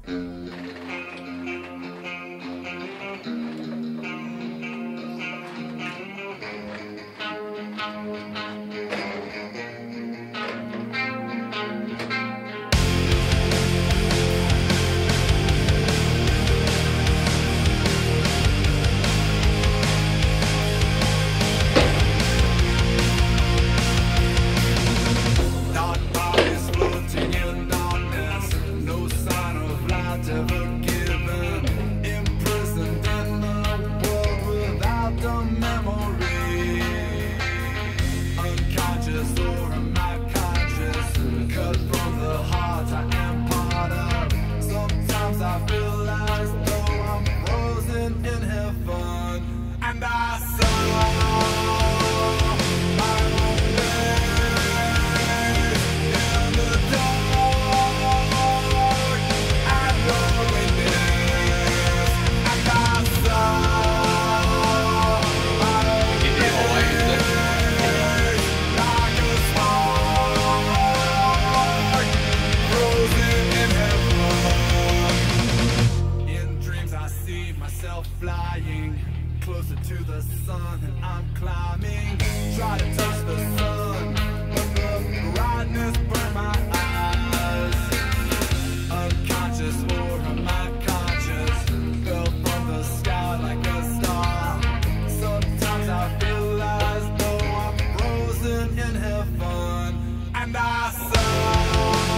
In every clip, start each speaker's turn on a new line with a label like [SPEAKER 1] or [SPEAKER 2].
[SPEAKER 1] Flying closer to the sun, and I'm climbing. Try to touch the sun, but the brightness burn my eyes. Unconscious or am I conscious? Fell from the sky like a star. Sometimes I feel as though I'm frozen in heaven, and I saw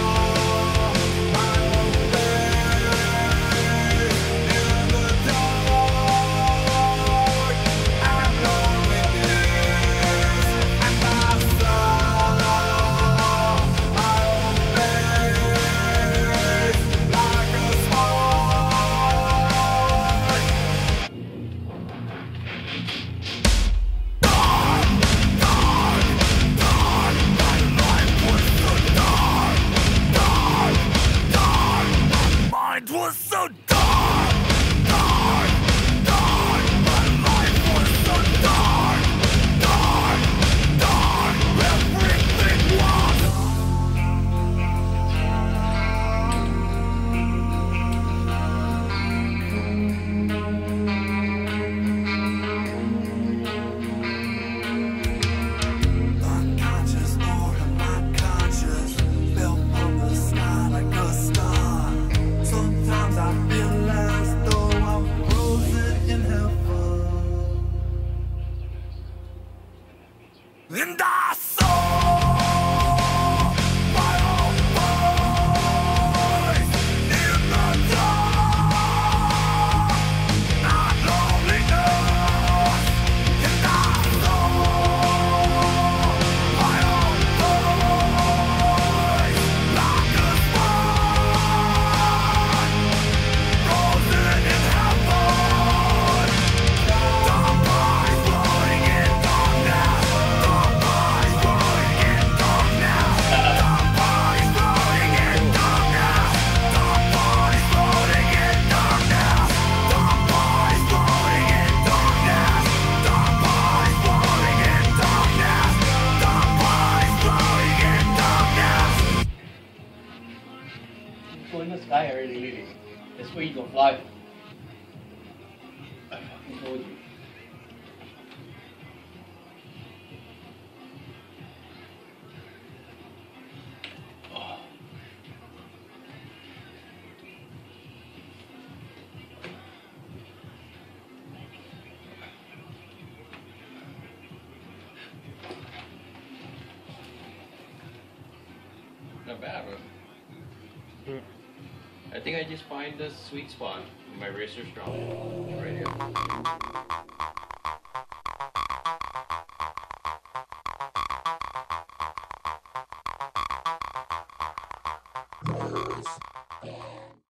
[SPEAKER 1] was so dark, dark, dark. My life was so dark, dark, dark. Everything was. Unconscious or am I conscious? Fell from the sky like a star. Sometimes I feel as though I'm frozen in heaven, and I saw my own voice in the dark, not loneliness, and I saw my own voice like a spark. Frozen in heaven, dark eyes floating in darkness, dark eyes floating in darkness, dark eyes floating in darkness, dark eyes floating in darkness, dark eyes floating in darkness, dark eyes floating in darkness, dark eyes floating in darkness.
[SPEAKER 2] Go in the sky, I really need it. That's where you go fly. I fucking told you. Oh. Not bad, bro. I think I just find the sweet spot. My razor strong. Right here.